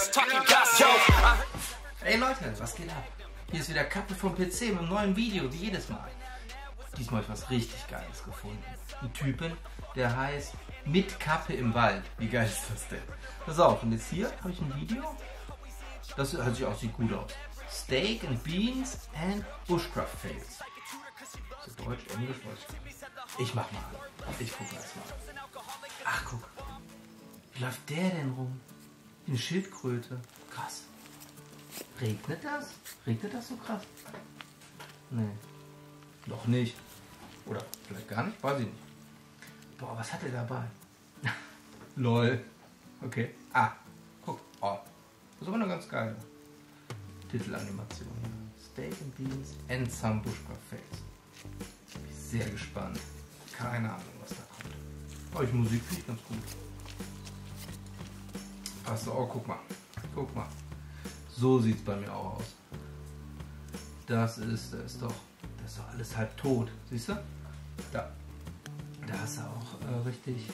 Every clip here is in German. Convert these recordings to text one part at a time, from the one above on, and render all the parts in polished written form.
Hey Leute, was geht ab? Hier ist wieder Kappe vom PC mit einem neuen Video, wie jedes Mal. Diesmal habe ich was richtig Geiles gefunden. Ein Typen, der heißt Mit Kappe im Wald. Wie geil ist das denn? Pass auf, und jetzt hier habe ich ein Video. Das hört sich auch sieht gut aus. Steak and Beans and Bushcraft Fails. Ist das Deutsch, Englisch, weiß ich gar nicht. Ich mach mal an. Ich gucke erst mal. Ach, guck. Wie läuft der denn rum? Wie eine Schildkröte. Krass. Regnet das? Regnet das so krass? Nee. Noch nicht. Oder vielleicht gar nicht? Weiß ich nicht. Boah, was hat er dabei? Lol. Okay. Ah, guck. Oh. Das ist aber eine ganz geile Titelanimation. Steak and Beans and some Bushcraft Fails. Bin ich sehr gespannt. Keine Ahnung, was da kommt. Aber die Musik finde ich ganz gut. Passt auch, guck mal. Guck mal. So sieht es bei mir auch aus. Das ist doch alles halb tot. Siehst du? Da ist er auch richtig.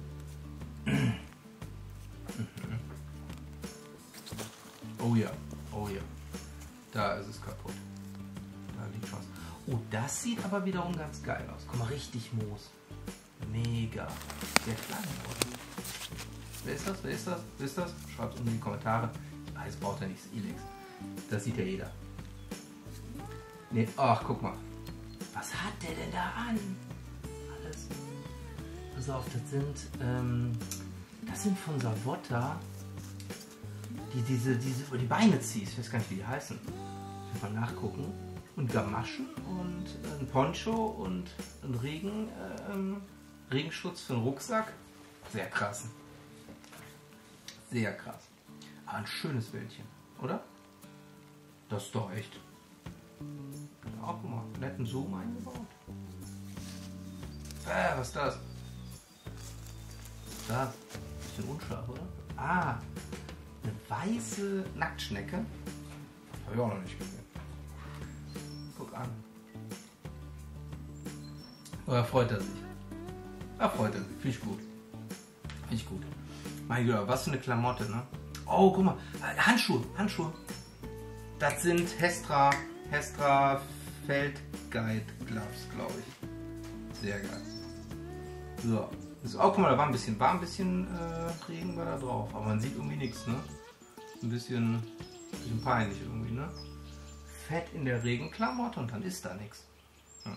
Oh ja, oh ja. Da ist es kaputt. Da liegt was. Oh, das sieht aber wiederum ganz geil aus. Guck mal, richtig Moos. Mega. Sehr klein geworden. Wer ist das? Wer ist das? Wer ist das? Schreibt es unten in die Kommentare. Das braucht ja nichts Elex. Das sieht ja jeder. Nee, ach, guck mal. Was hat der denn da an? Alles. Pass auf, das sind von Savotta, die Beine ziehst. Ich weiß gar nicht, wie die heißen. Ich will mal nachgucken. Und Gamaschen und ein Poncho und ein Regenschutz für den Rucksack. Sehr krass. Sehr krass. Aber ein schönes Bildchen, oder? Das ist doch echt. Ja, guck mal, netten Zoom eingebaut. Was ist das? Was ist das? Bisschen unscharf, oder? Ah, eine weiße Nacktschnecke. Habe ich auch noch nicht gesehen. Guck an. Oder freut er sich? Da freut er sich. Finde ich gut. Finde ich gut. Mein Gott, was für eine Klamotte, ne? Oh, guck mal. Handschuhe. Das sind Hestra Feldguide Gloves, glaube ich. Sehr geil. So. Oh, guck mal, da war ein bisschen Regen war da drauf. Aber man sieht irgendwie nichts, ne? Ein bisschen peinlich irgendwie, ne? Fett in der Regenklamotte und dann ist da nichts. Hm.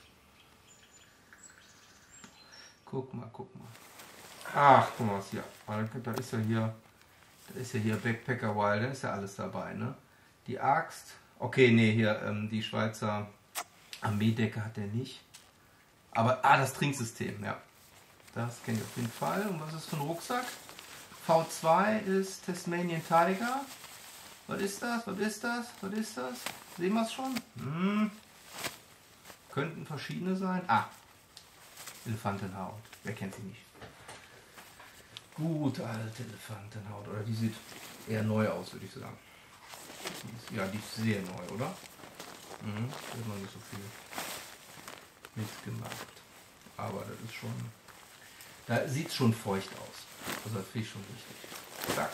Guck mal. Ach, guck mal was hier. Da ist ja hier Backpacker Wild, da ist ja alles dabei, ne? Die Axt. Okay, nee, hier die Schweizer Armeedecke hat der nicht. Aber, das Trinksystem, ja. Das kenne ich auf jeden Fall. Und was ist für ein Rucksack? V2 ist Tasmanian Tiger. Was ist das? Sehen wir es schon? Könnten verschiedene sein. Elefantenhaut. Wer kennt sie nicht? Gut, alte Elefantenhaut. Oder die sieht eher neu aus, würde ich sagen. Ja, die ist sehr neu, oder? Da hat man nicht so viel mitgemacht. Aber das ist schon. Da sieht es schon feucht aus. Also das finde ich schon richtig. Zack.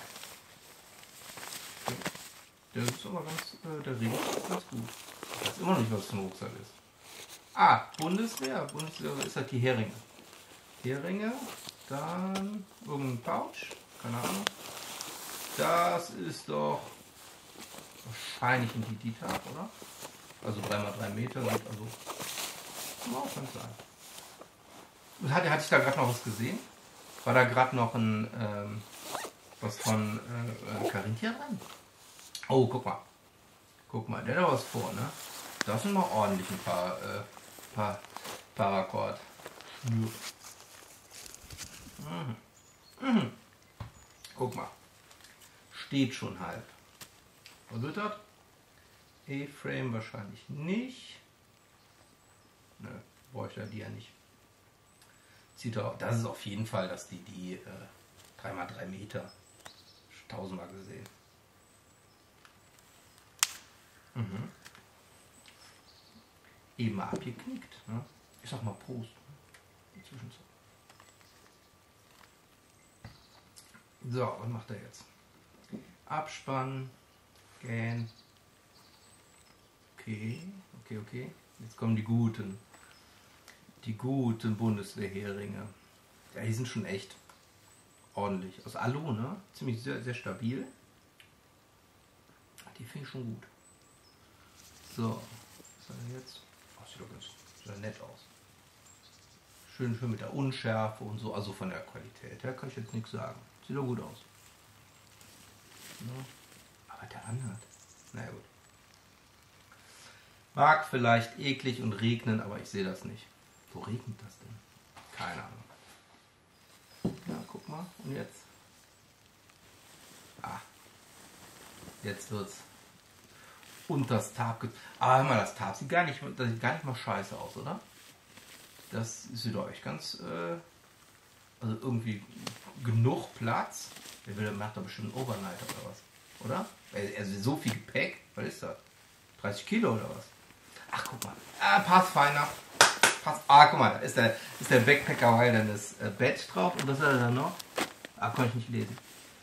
Der ist aber der Ring ist ganz gut. Ich weiß immer noch nicht, was für ein Rucksack ist. Bundeswehr. Bundeswehr ist halt die Heringe. Dann irgendein Pouch. Keine Ahnung. Das ist doch wahrscheinlich ein DD-Tag, oder? Also 3x3 Meter. Also kann auch ganz sein. Hatte ich da gerade noch was gesehen? War da gerade noch was von Carinthia dran? Oh, guck mal, der hat was vor, ne? Das sind mal ordentlich ein paar Paracord. Guck mal. Steht schon halb. Was wird das? A-Frame wahrscheinlich nicht. Ne, bräuchte die ja nicht. Das ist auf jeden Fall, dass die 3x3 Meter 1000-mal gesehen. Eben mal abgeknickt. Ne? Ich sag mal Prost. So, was macht er jetzt? Abspann. Gähn. Okay. Jetzt kommen die guten. Die guten Bundeswehrheringe. Ja, die sind schon echt ordentlich. Aus Alu, ne? Ziemlich sehr, sehr stabil. Die finde ich schon gut. So, was hat er jetzt? Oh, sieht doch ganz nett aus. Schön mit der Unschärfe und so, also von der Qualität her kann ich jetzt nichts sagen. Sieht doch gut aus. Ja. Aber der anhat. Naja gut. Mag vielleicht eklig und regnen, aber ich sehe das nicht. Wo regnet das denn? Keine Ahnung. Ja, guck mal. Und jetzt? Ah. Jetzt wird's. Und das Tarp. Ah, hör mal, das Tarp sieht gar nicht mal scheiße aus, oder? Das sieht doch echt ganz. Also irgendwie genug Platz. Der macht doch bestimmt einen Overnight oder was. Oder? Also so viel Gepäck. Was ist das? 30 Kilo oder was? Ach, guck mal. Ah, Pathfinder. Guck mal, da ist der Backpacker Wilderness Badge drauf. Und was hat er da noch? Ah, kann ich nicht lesen.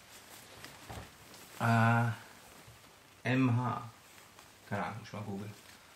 MH. Keine Ahnung, ich mal googeln.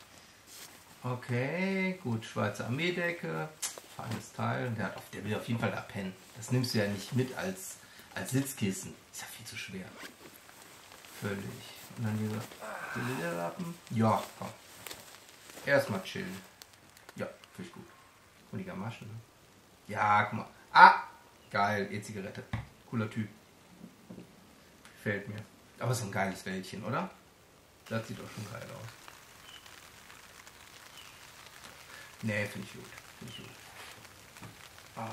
Okay, gut, Schweizer Armeedecke. Feines Teil. Der will auf jeden Fall da pennen. Das nimmst du ja nicht mit als Sitzkissen. Ist ja viel zu schwer. Völlig. Und dann diese Lederlappen. Ja, komm. Erstmal chillen. Ja, finde ich gut. Und die Gamaschen. Ne? Ja, guck mal. Ah, geil. E-Zigarette. Cooler Typ. Gefällt mir. Aber so ein geiles Wäldchen, oder? Das sieht doch schon geil aus. Nee, finde ich gut. Ah.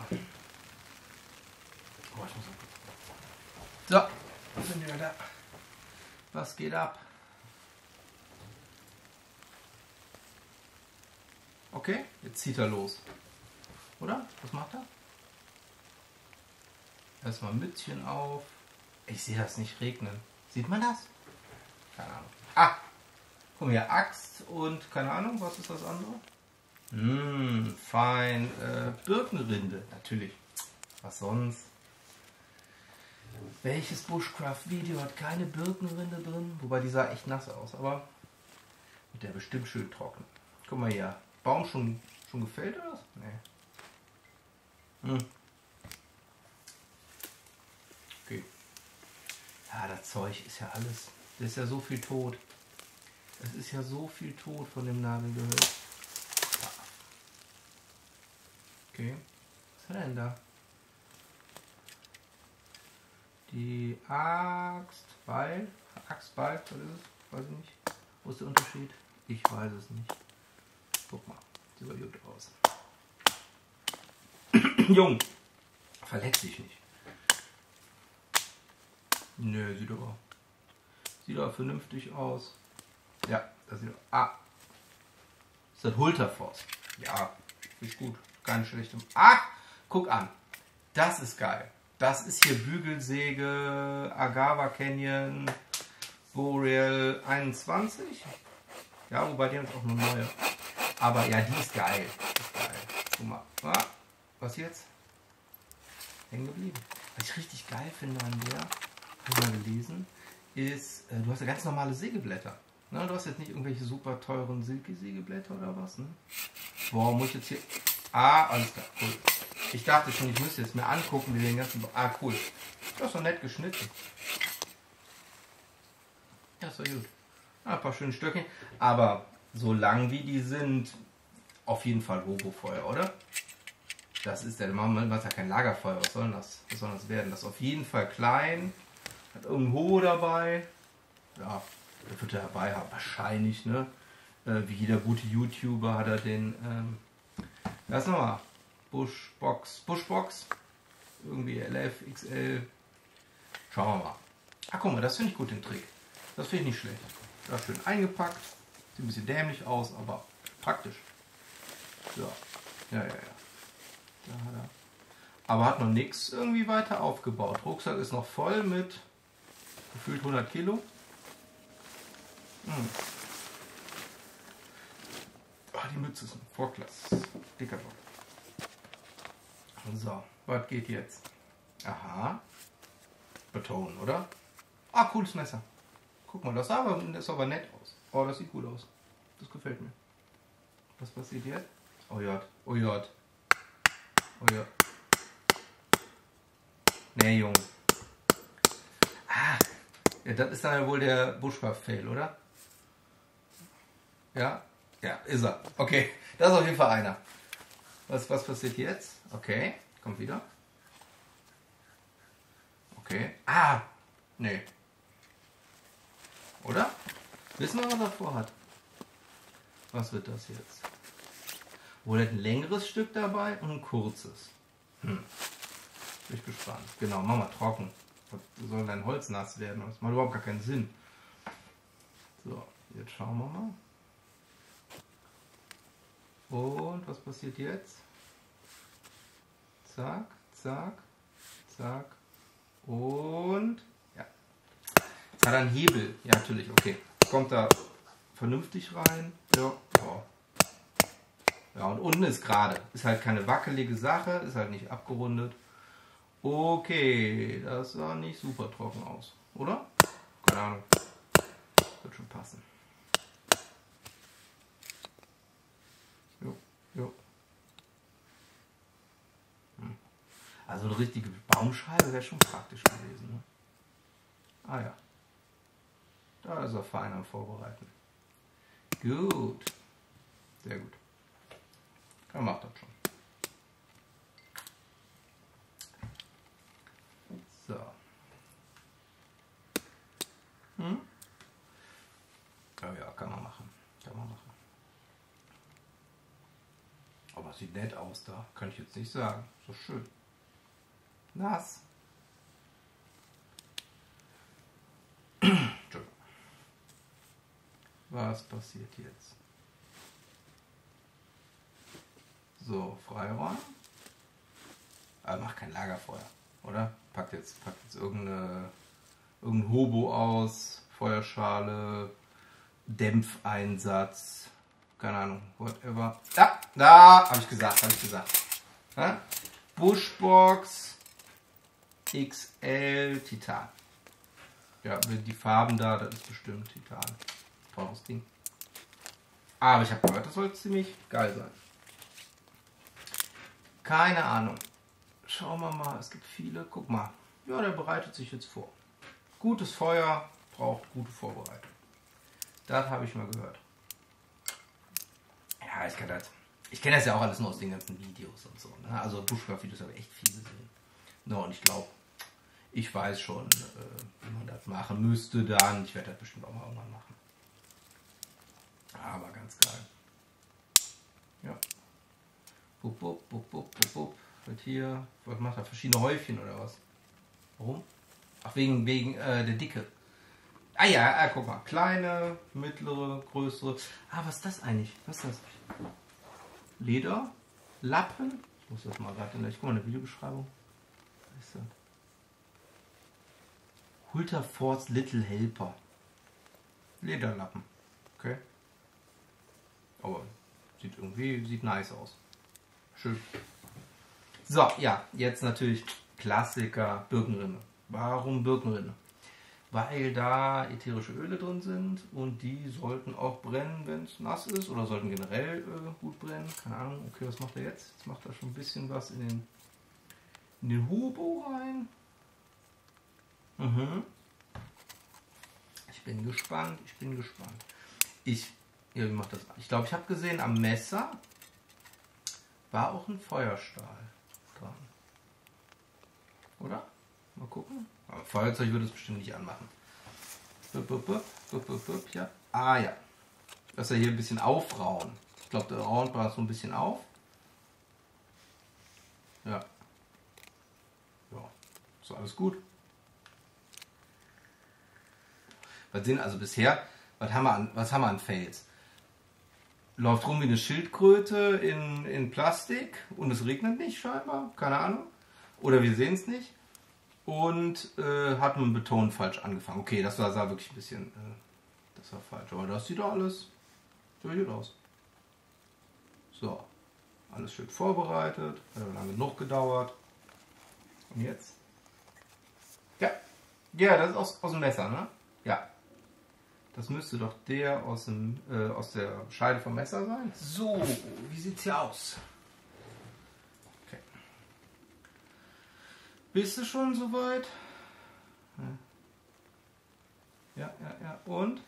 Oh, ich muss mal kurz. So, was sind wir da? Was geht ab? Okay, jetzt zieht er los. Oder? Was macht er? Erstmal Mützchen auf. Ich sehe das nicht regnen. Sieht man das? Keine Ahnung. Ah! Guck mal hier, Axt und keine Ahnung, was ist das andere? Fein. Birkenrinde, natürlich. Was sonst? Welches Bushcraft-Video hat keine Birkenrinde drin? Wobei die sah echt nass aus, aber mit der bestimmt schön trocken. Guck mal hier. Baum schon gefällt oder was? Nee. Okay. Ja, das Zeug ist ja alles. Das ist ja so viel tot. Es ist ja so viel tot von dem Nadelgehölz. Ja. Okay. Was hat er denn da? Die Axtbalg. Axtbalg, was ist es? Weiß ich nicht. Wo ist der Unterschied? Ich weiß es nicht. Guck mal, sieht aber gut aus. Jung, verletz dich nicht. Nö, sieht aber vernünftig aus. Ja, das sieht doch. Ah! Ist das Hulterforce? Ja, ist gut. Keine schlechte. Ah! Guck an. Das ist geil. Das ist hier Bügelsäge, Agava Canyon, Boreal 21. Ja, wobei die haben jetzt auch eine neue. Aber ja, die ist geil. Guck mal. Ah, was jetzt? Hängen geblieben. Was ich richtig geil finde an der, habe ich mal gelesen, ist, du hast ja ganz normale Sägeblätter. Ne? Du hast jetzt nicht irgendwelche super teuren Silky-Sägeblätter oder was. Ne? Boah, muss ich jetzt hier... Ah, alles klar, cool. Ich dachte schon, ich müsste jetzt mir angucken, wie den ganzen... Ah, cool. Das ist doch nett geschnitten. Ja, ist doch gut. Ah, ein paar schöne Stöckchen. Aber so lang wie die sind, auf jeden Fall Robofeuer, oder? Das ist ja, man macht ja kein Lagerfeuer. Was soll das werden? Das ist auf jeden Fall klein. Hat irgendein Ho dabei. Ja, der wird er dabei haben. Wahrscheinlich, ne? Wie jeder gute YouTuber hat er den, lass nochmal. Bushbox. Irgendwie LF, XL. Schauen wir mal. Ach, guck mal, das finde ich gut, den Trick. Das finde ich nicht schlecht. Da schön eingepackt. Sieht ein bisschen dämlich aus, aber praktisch. So. Ja. Da hat er. Aber hat noch nichts irgendwie weiter aufgebaut. Rucksack ist noch voll mit gefühlt 100 Kilo. Ach, die Mütze ist ein Vorklasse. Dicker Bock. So, was geht jetzt? Aha. Betonen, oder? Ah, cooles Messer. Guck mal, das sah aber nett aus. Oh, das sieht gut aus. Das gefällt mir. Was passiert jetzt? Oh Gott, oh Gott. Oh Gott. Nee, Junge. Ah, ja, das ist dann ja wohl der Bushcraft-Fail, oder? Ja? Ja, ist er. Okay, das ist auf jeden Fall einer. Was passiert jetzt? Okay, kommt wieder. Okay. Ah! Nee. Oder? Wissen wir, was er vorhat? Was wird das jetzt? Wohl ein längeres Stück dabei und ein kurzes. Bin ich gespannt. Genau, mach mal trocken. Was soll dein Holz nass werden? Das macht überhaupt gar keinen Sinn. So, jetzt schauen wir mal. Und was passiert jetzt? Zack, zack, zack. Und ja. Jetzt hat er einen Hebel. Ja, natürlich, okay. Kommt da vernünftig rein. Ja, ja. Ja, und unten ist gerade. Ist halt keine wackelige Sache, ist halt nicht abgerundet. Okay, das sah nicht super trocken aus, oder? Keine Ahnung. Wird schon passen. Jo, jo. Also eine richtige Baumscheibe wäre schon praktisch gewesen. Ne? Ah ja. Da ist er fein am Vorbereiten. Gut. Sehr gut. Er macht das schon. So. Ja, kann man machen. Kann man machen. Aber es sieht nett aus da. Kann ich jetzt nicht sagen. So schön. Nass. Was passiert jetzt? So, freiräumen. Aber macht kein Lagerfeuer, oder? Packt jetzt irgendein Hobo aus, Feuerschale, Dämpfeinsatz, keine Ahnung, whatever. Da, habe ich gesagt. Ja? Bushbox XL Titan. Ja, die Farben da, das ist bestimmt Titan. Teures Ding. Aber ich habe gehört, das soll ziemlich geil sein. Keine Ahnung. Schauen wir mal, es gibt viele. Guck mal. Ja, der bereitet sich jetzt vor. Gutes Feuer braucht gute Vorbereitung. Das habe ich mal gehört. Ja, ich kenne das ja auch alles nur aus den ganzen Videos und so. Ne? Also Bushcraft-Videos habe ich echt viele gesehen. No, und ich glaube, ich weiß schon, wie man das machen müsste dann. Ich werde das bestimmt auch mal irgendwann machen. Aber ganz geil. Ja. Bup, bup, bup, bup, bup, bup. Und hier, was macht er? Verschiedene Häufchen oder was? Warum? Ach, wegen der Dicke. Ah ja, guck mal. Kleine, mittlere, größere. Ah, was ist das eigentlich? Was ist das? Leder? Lappen? Ich muss das mal gerade gleich. Guck mal, eine Videobeschreibung. Was ist das? Hulterforce Little Helper. Lederlappen. Okay. Aber sieht nice aus. Schön. So, ja, jetzt natürlich Klassiker Birkenrinne. Warum Birkenrinne? Weil da ätherische Öle drin sind und die sollten auch brennen, wenn es nass ist, oder sollten generell gut brennen. Keine Ahnung. Okay, was macht er jetzt? Jetzt macht er schon ein bisschen was in den Hobo rein. Ich bin gespannt. Ja, wie macht das? Ich glaube, ich habe gesehen, am Messer war auch ein Feuerstahl dran. Oder? Mal gucken. Aber Feuerzeug würde es bestimmt nicht anmachen. Ja. Ah ja. Dass er hier ein bisschen aufrauen. Ich glaube, der raunt war so ein bisschen auf. Ja. Ja. So, alles gut. Was sind also bisher, was haben wir an Fails? Läuft rum wie eine Schildkröte in Plastik und es regnet nicht scheinbar, keine Ahnung. Oder wir sehen es nicht. Und hat mit dem Beton falsch angefangen. Okay, das sah wirklich ein bisschen, das war falsch. Aber das sieht doch alles sehr gut aus. So, alles schön vorbereitet, hat lange genug gedauert. Und jetzt? Ja, Ja, das ist aus dem Messer, ne? Ja. Das müsste doch der aus der Scheide vom Messer sein. So, wie sieht's hier aus? Okay. Bist du schon soweit? Ja. Und?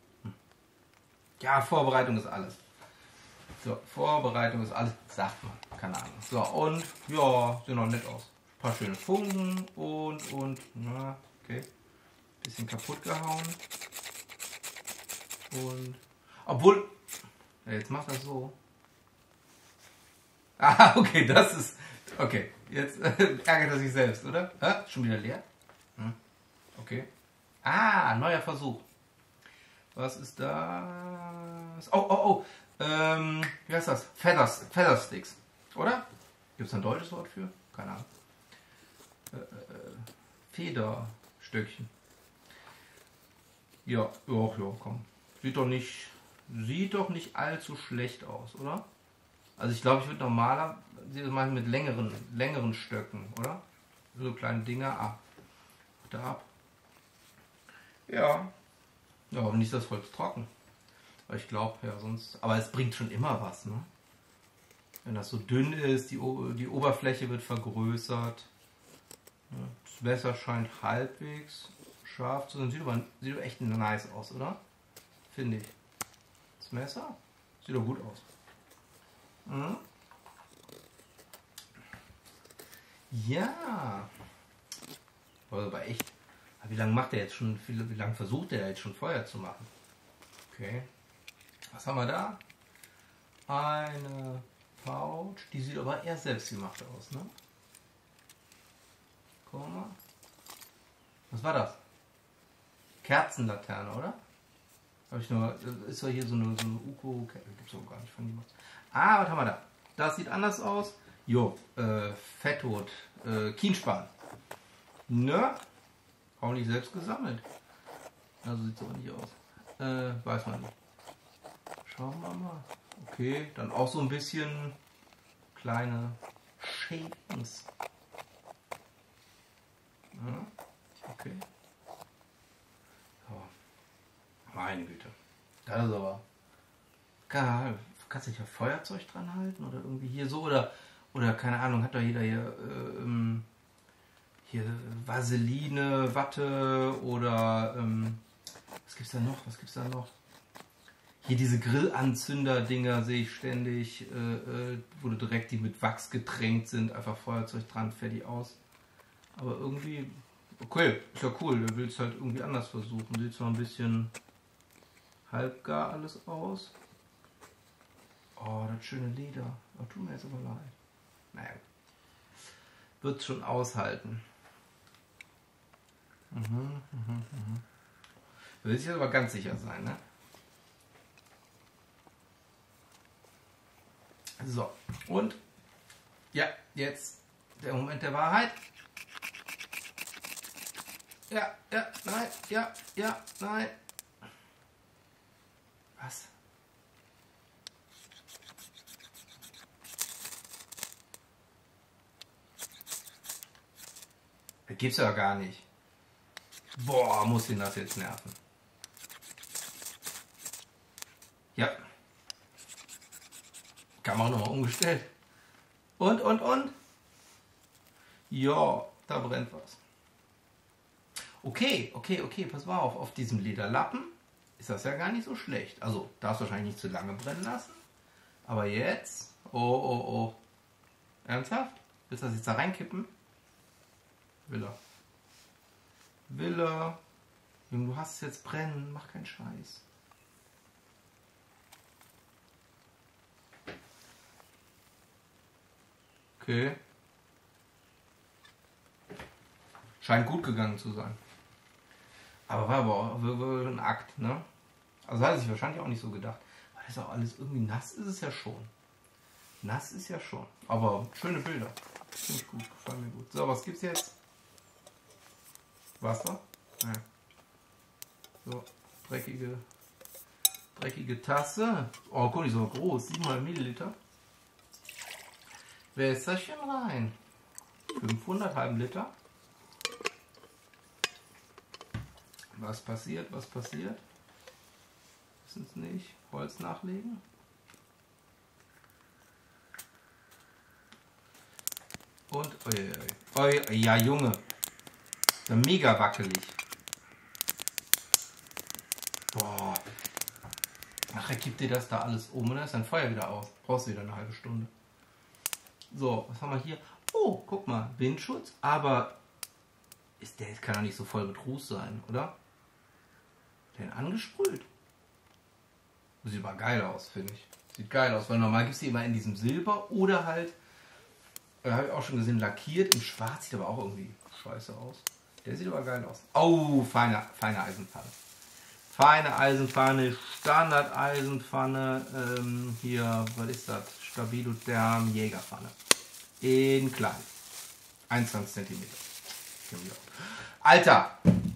Ja, Vorbereitung ist alles. So, Vorbereitung ist alles, sagt man. Keine Ahnung. So, und ja, sieht noch nett aus. Ein paar schöne Funken und, na, okay. Bisschen kaputt gehauen. Und, obwohl, ja, jetzt macht das so. Ah, okay, das ist, okay, jetzt ärgert er sich selbst, oder? Schon wieder leer? Okay. Ah, neuer Versuch. Was ist das? Oh. Wie heißt das? Feathersticks, oder? Gibt es ein deutsches Wort für? Keine Ahnung. Federstöckchen. Ja, komm. Sieht doch nicht allzu schlecht aus, oder? Also ich glaube, ich würde normaler machen mit längeren Stöcken, oder? So kleine Dinger. Da ab. Ja. Ja, aber nicht das Holz trocken. Weil ich glaube, ja, sonst. Aber es bringt schon immer was, ne? Wenn das so dünn ist, die Oberfläche wird vergrößert. Das Messer scheint halbwegs scharf zu sein. Sieht doch echt nice aus, oder? Finde ich. Das Messer sieht doch gut aus. Mhm. Ja. Aber echt. Wie lange macht er jetzt schon? Wie lange versucht er jetzt schon Feuer zu machen? Okay. Was haben wir da? Eine Pouch. Die sieht aber eher selbstgemacht aus, ne? Guck mal. Was war das? Kerzenlaterne, oder? Habe ich nur. Ist doch hier so eine Uko. Gibt's auch gar nicht von niemals. Ah, was haben wir da? Das sieht anders aus. Jo, Fettot. Kienspan. Ne? Auch nicht selbst gesammelt. Also sieht es aber nicht aus. Weiß man nicht. Schauen wir mal. Okay, dann auch so ein bisschen kleine Shapings. Ja, okay. So. Meine Güte. Das ist aber. Kannst du nicht auf Feuerzeug dran halten? Oder irgendwie hier so? Oder keine Ahnung, hat da jeder hier Vaseline, Watte oder was gibt's da noch? Hier diese Grillanzünder-Dinger sehe ich ständig, wo direkt die mit Wachs getränkt sind, einfach Feuerzeug dran, fertig aus. Aber irgendwie, okay, ist ja cool, du willst halt irgendwie anders versuchen. Sieht zwar ein bisschen halbgar alles aus. Oh, das schöne Leder. Oh, tut mir jetzt aber leid. Naja, wird schon aushalten. Du willst jetzt aber ganz sicher sein, ne? So, und ja, jetzt der Moment der Wahrheit. Ja, nein. Was? Das gibt's ja gar nicht. Boah, muss ihn das jetzt nerven. Ja. Kamera nochmal umgestellt. Und? Ja, da brennt was. Okay, pass mal auf diesem Lederlappen ist das ja gar nicht so schlecht. Also, darfst wahrscheinlich nicht zu lange brennen lassen. Aber jetzt, oh. Ernsthaft? Willst du das jetzt da reinkippen? Will er. Junge, du hast es jetzt brennen, mach keinen Scheiß. Okay. Scheint gut gegangen zu sein. Aber war aber auch ein Akt, ne? Also hat er sich wahrscheinlich auch nicht so gedacht. Aber das ist auch alles irgendwie nass, ist es ja schon. Nass ist ja schon. Aber schöne Bilder. Finde ich gut, gefallen mir gut. So, was gibt's jetzt? Wasser? Ja. So, dreckige Tasse. Oh, guck, die ist so groß. 700 Milliliter. Wässerchen rein. 500, halben Liter. Was passiert? Was passiert? Wissen es nicht. Holz nachlegen. Und, ja Junge, ja, mega wackelig. Boah. Nachher kippt dir das da alles um und dann ist dein Feuer wieder aus. Brauchst du wieder eine halbe Stunde. So, was haben wir hier? Oh, guck mal, Windschutz, aber ist der kann doch nicht so voll mit Ruß sein, oder? Den angesprüht. Sieht aber geil aus, finde ich. Sieht geil aus, weil normal gibt es die immer in diesem Silber oder halt, habe ich auch schon gesehen, lackiert in Schwarz, sieht aber auch irgendwie scheiße aus. Der sieht aber geil aus. Oh, feine Eisenpfanne. Feine Eisenpfanne, Standard-Eisenpfanne, hier, was ist das? Stabilotherm Jägerpfanne. In klein. 21 cm. Alter!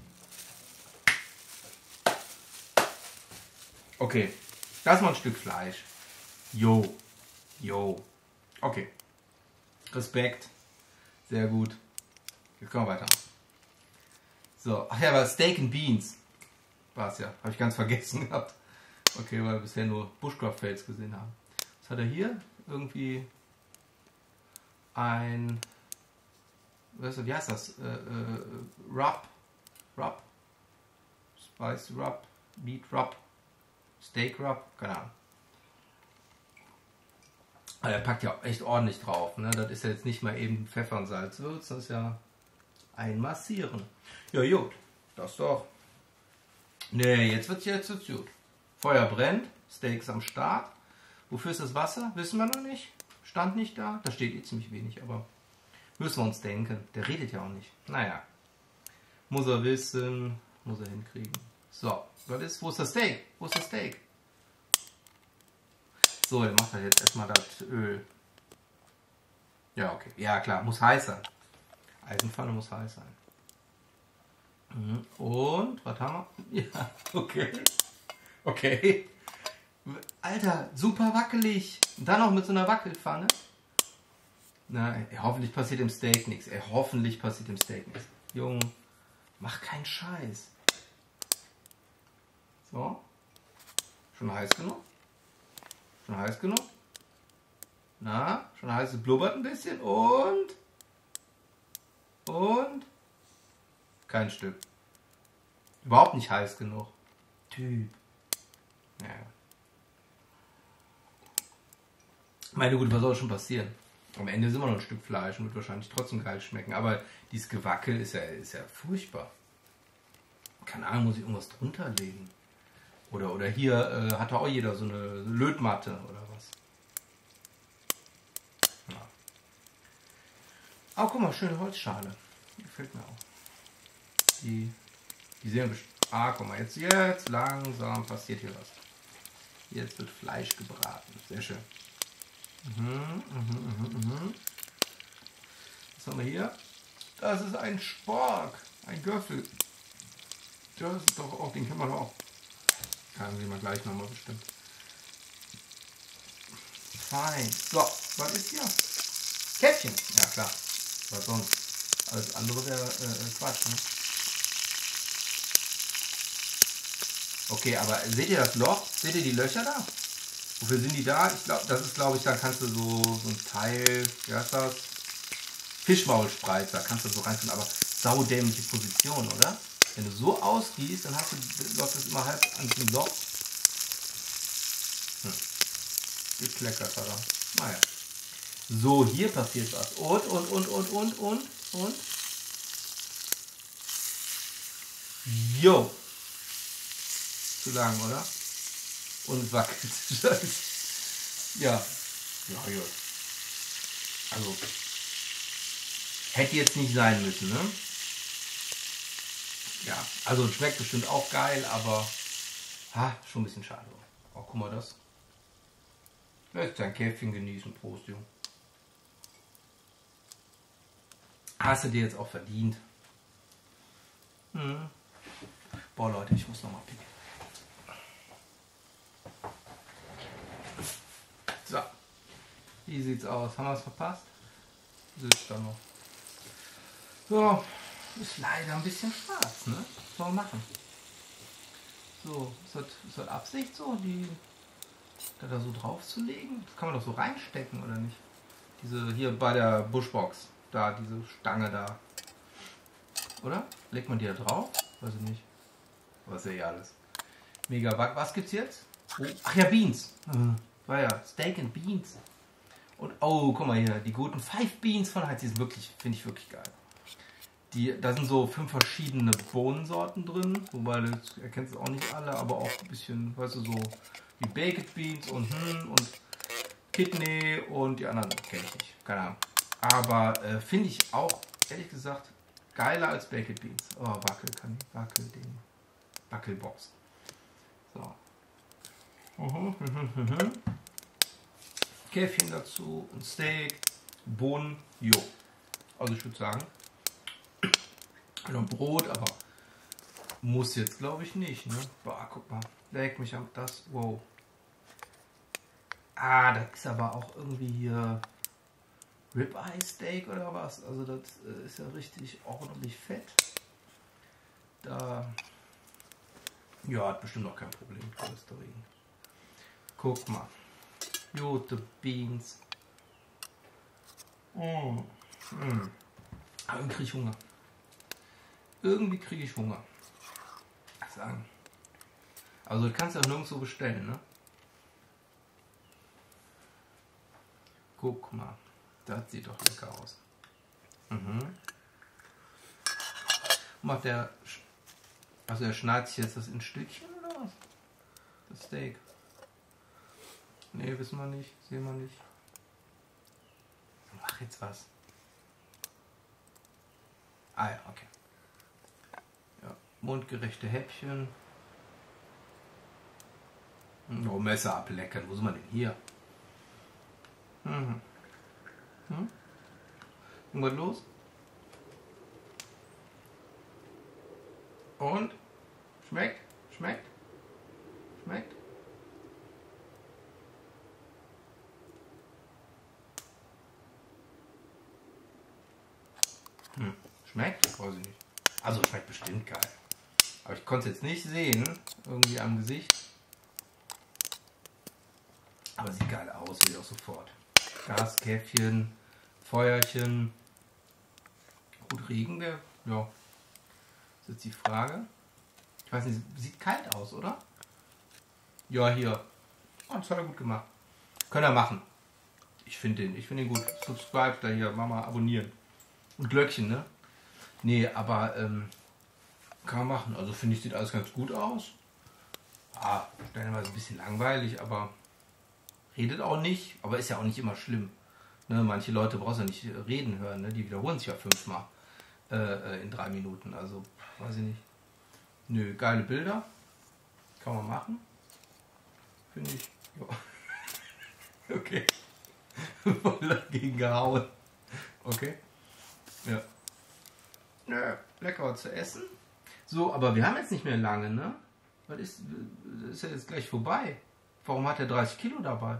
Okay, das ist mal ein Stück Fleisch. Jo. Okay. Respekt. Sehr gut. Jetzt kommen wir weiter. So, ach ja, aber Steak and Beans war es ja. Habe ich ganz vergessen gehabt. Okay, weil wir bisher nur Bushcraft-Fails gesehen haben. Was hat er hier? Irgendwie ein... Wie heißt das? Rub. Spice Rub. Meat Rub. Steak Rub. Keine Ahnung. Er packt ja echt ordentlich drauf. Ne? Das ist ja jetzt nicht mal eben Pfeffer und Salz würzen, das ist ja einmassieren. Ja gut, das doch. Ne, jetzt wird's gut. Feuer brennt, Steaks am Start. Wofür ist das Wasser? Wissen wir noch nicht. Stand nicht da. Da steht eh ziemlich wenig, aber müssen wir uns denken. Der redet ja auch nicht. Naja. Muss er wissen, muss er hinkriegen. So, wo ist das Steak? Wo ist das Steak? So, der macht halt jetzt erstmal das Öl. Ja, okay. Ja, klar, muss heiß sein. Eisenpfanne muss heiß sein. Und, was haben wir? Ja, okay. Alter, super wackelig. Und dann noch mit so einer Wackelpfanne. Na, hoffentlich passiert im Steak nichts. Hoffentlich passiert im Steak nichts. Junge, mach keinen Scheiß. So. Schon heiß genug? Schon heiß genug? Na, schon heiß, es blubbert ein bisschen und kein Stück. Überhaupt nicht heiß genug. Typ. Ja. Meine Güte, was soll schon passieren? Am Ende sind wir noch ein Stück Fleisch und wird wahrscheinlich trotzdem geil schmecken. Aber dieses Gewackel ist ja furchtbar. Keine Ahnung, muss ich irgendwas drunter legen? Oder hier hat da auch jeder so eine Lötmatte oder was. Ja. Oh, guck mal, schöne Holzschale. Gefällt mir auch. Die sehen bestimmt. Ah, guck mal, jetzt langsam passiert hier was. Jetzt wird Fleisch gebraten. Sehr schön. Was haben wir hier? Das ist ein Spork. Ein Göffel. Das ist doch auch, den kennen wir doch auch. Kann sehen wir gleich nochmal bestimmt. Fein. So, was ist hier? Käffchen. Ja klar. Was sonst? Alles andere wäre Quatsch. Ne? Okay, aber seht ihr das Loch? Seht ihr die Löcher da? Wofür sind die da? Ich glaube, das ist, glaube ich, da kannst du so ein Teil, wie heißt das? Fischmaulspreizer, kannst du so reintun, aber saudämliche Position, oder? Wenn du so ausgießt, dann läuft das immer halb an diesem Loch. Gekleckert hat er. Naja. So, hier passiert was. Und. Jo. Zu lang, oder? Und wackelt. Ja, gut. Also, hätte jetzt nicht sein müssen, ne? Ja, also schmeckt bestimmt auch geil, aber schon ein bisschen schade. Oh, guck mal das. Lässt dein Käffchen genießen. Prost, Junge. Hast du dir jetzt auch verdient. Boah, Leute, ich muss noch mal picken. So. Wie sieht's aus? Haben wir es verpasst? Sitzt da noch. So. Ist leider ein bisschen schwarz, ne? Was soll man machen? So, ist das Absicht so, die da so drauf zu legen? Das kann man doch so reinstecken, oder nicht? Diese hier bei der Bushbox, da, diese Stange da. Oder? Legt man die da drauf? Weiß ich nicht. Aber ist ja eh alles. Mega wack. Was gibt's jetzt? Oh, ach ja, Beans. War ja Steak and Beans. Und oh, guck mal hier, die guten 5 Beans von Heinz, die sind wirklich, finde ich wirklich geil. Da sind so 5 verschiedene Bohnensorten drin, wobei du erkennst auch nicht alle, aber auch ein bisschen, weißt du, so wie Baked Beans und Kidney und die anderen kenne ich nicht, keine Ahnung. Aber finde ich auch, ehrlich gesagt, geiler als Baked Beans. Oh, Wackelding. Wackelbox. So. Käffchen dazu, ein Steak, Bohnen, jo. Also ich würde sagen, noch Brot, aber muss jetzt glaube ich nicht, ne? Boah, guck mal, leck mich am das, wow. Ah, das ist aber auch irgendwie hier Ribeye Steak oder was? Also das ist ja richtig ordentlich fett. Da, ja, hat bestimmt auch kein Problem mit Cholesterin. Guck mal, Jote Beans. Aber irgendwie kriege ich Hunger. Irgendwie kriege ich Hunger. Sagen. Also du kannst ja nirgendwo bestellen, ne? Guck mal. Das sieht doch lecker aus. Macht der. Also er schneidet sich jetzt das in Stückchen oder was? Das Steak. Ne, wissen wir nicht. Sehen wir nicht. Mach jetzt was. Ah ja, okay. Ja, mundgerechte Häppchen. Oh, Messer ablecken. Wo sind wir denn hier? Irgendwas los? Und? Schmeckt? Schmeckt? Schmeckt? Schmeckt? Weiß ich nicht. Also schmeckt bestimmt geil. Aber ich konnte es jetzt nicht sehen. Irgendwie am Gesicht. Aber sieht geil aus, will ich auch sofort. Gaskäffchen, Feuerchen. Gut, Regen, der, ja. Das ist jetzt die Frage. Ich weiß nicht, sieht kalt aus, oder? Ja, hier. Oh, das hat er gut gemacht. Könnt ihr machen. Ich finde den gut. Subscribe da hier, Mama, abonnieren. Und Glöckchen, ne? Nee, aber kann man machen. Also finde ich, sieht alles ganz gut aus. Ah, stellenweise ein bisschen langweilig, aber redet auch nicht. Aber ist ja auch nicht immer schlimm. Ne? Manche Leute brauchst du ja nicht reden hören, ne? Die wiederholen sich ja 5-mal in 3 Minuten. Also, weiß ich nicht. Nö, geile Bilder. Kann man machen. Finde ich. Ja. Okay. Voll dagegen gehauen. Okay. Ja. Nö, lecker zu essen. So, aber wir haben jetzt nicht mehr lange, ne? Was ist ja jetzt gleich vorbei. Warum hat er 30 Kilo dabei?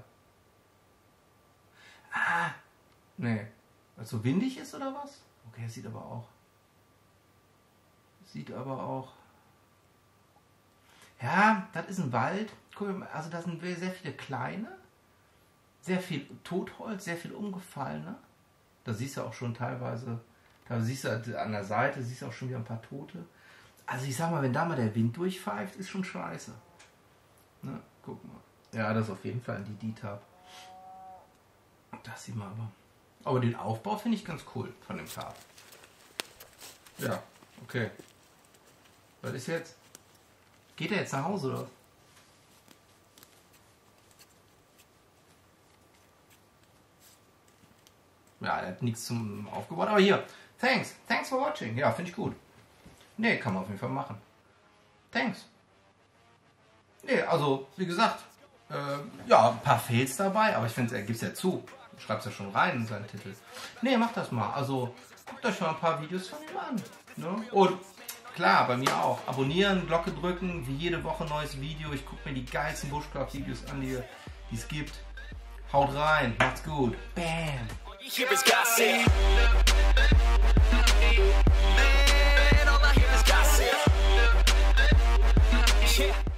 Ah, nee. Weil es so windig ist oder was? Okay, sieht aber auch. Ja, das ist ein Wald. Guck mal, also da sind sehr viele kleine. Sehr viel Totholz, sehr viel umgefallene. Da siehst du auch schon teilweise, da siehst du an der Seite, siehst du auch schon wieder ein paar Tote. Also ich sag mal, wenn da mal der Wind durchpfeift, ist schon scheiße. Ne, guck mal. Ja, das ist auf jeden Fall ein DD-Tab. Das sieht man aber. Aber den Aufbau finde ich ganz cool von dem Tab. Ja, okay. Was ist jetzt? Geht er jetzt nach Hause oder? Ja, er hat nichts zum aufgebaut. Aber hier, thanks for watching. Ja, finde ich gut. Nee, kann man auf jeden Fall machen. Thanks. Nee, also, wie gesagt, ja, ein paar Fails dabei, aber ich finde, er gibt es ja zu. Schreibt es ja schon rein in seinen Titel. Nee, macht das mal. Also, guckt euch mal ein paar Videos von ihm an. Ne? Und klar, bei mir auch. Abonnieren, Glocke drücken, wie jede Woche neues Video. Ich gucke mir die geilsten Bushcraft-Videos an, die es gibt. Haut rein, macht's gut. Bam! Here is gossip. Man, all I hear is gossip. Yeah.